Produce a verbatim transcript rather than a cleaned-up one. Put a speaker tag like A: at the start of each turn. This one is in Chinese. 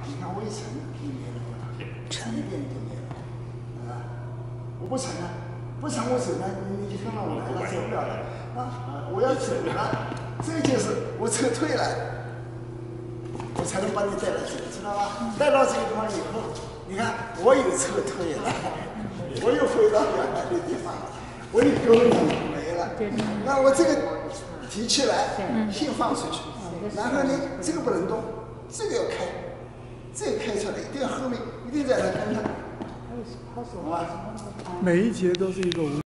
A: 你看我一沉，就没了，沉一点就没了，啊，我不沉了，不沉我走了，你你就看到我来了，走不了了，啊啊，我要走了，这就是我撤退了，我才能把你带到这里，知道吧？带到这个地方以后，你看我有撤退了，我又回到原来的地方了，我的功能没了，那我这个提起来，先放出去，然后呢，这个不能动，这个要开，这个开出来，一定要后面一定在它跟上，好吧？
B: 每一节都是一个无。